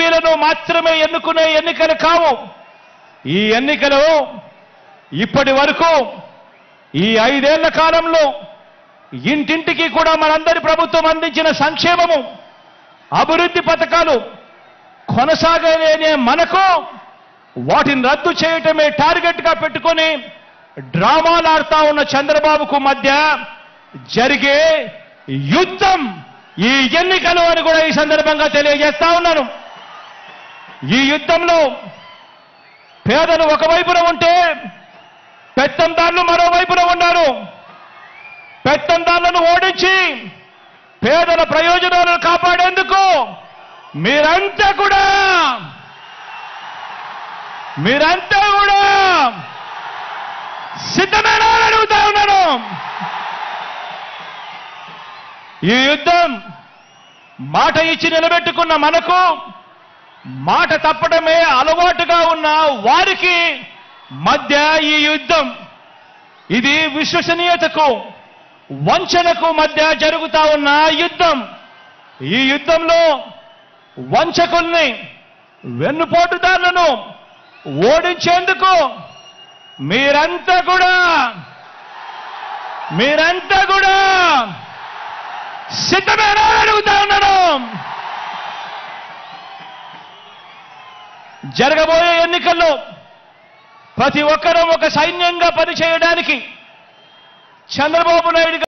ఎంపీలను మాత్రమే ఎన్నుకునే ఎన్నికలు కావు. ఈ ఎన్నికలు ఇప్పటి వరకు ఈ 5 ఏళ్ల కాలంలో ఇంటింటికి కూడా మనందరి ప్రభుత్వం అందించిన సంక్షేమము, అభివృద్ధి పథకాలు కొనసాగలేనే మనకు వాటిని రద్దు చేయటమే టార్గెట్గా పెట్టుకొని డ్రామాలు ఆడుతా ఉన్న చంద్రబాబుకు మధ్య జరిగే యుద్ధం ఈ ఎన్నికలు అని కూడా ఈ సందర్భంగా తెలియజేస్తా ఉన్నాను. ఈ యుద్ధంలో పేదలు ఒకవైపున ఉంటే పెత్తందారులు మరోవైపున ఉన్నారు. పెత్తందారులను ఓడించి పేదల ప్రయోజనాలను కాపాడేందుకు మీరంతా కూడా సిద్ధమేనా అని అడుగుతా ఉన్నాను. ఈ యుద్ధం మాట ఇచ్చి నిలబెట్టుకున్న మనకు మాట తప్పడమే అలవాటుగా ఉన్న వారికి మధ్య ఈ యుద్ధం, ఇది విశ్వసనీయతకు వంచనకు మధ్య జరుగుతా ఉన్న యుద్ధం. ఈ యుద్ధంలో వంచకుల్ని, వెన్నుపోటుదారులను ఓడించేందుకు మీరంతా కూడా సిద్ధమేనా అడుగుతా ఉన్నాను. జరగబోయే ఎన్నికల్లో ప్రతి ఒక్కరూ ఒక సైన్యంగా పనిచేయడానికి చంద్రబాబు నాయుడు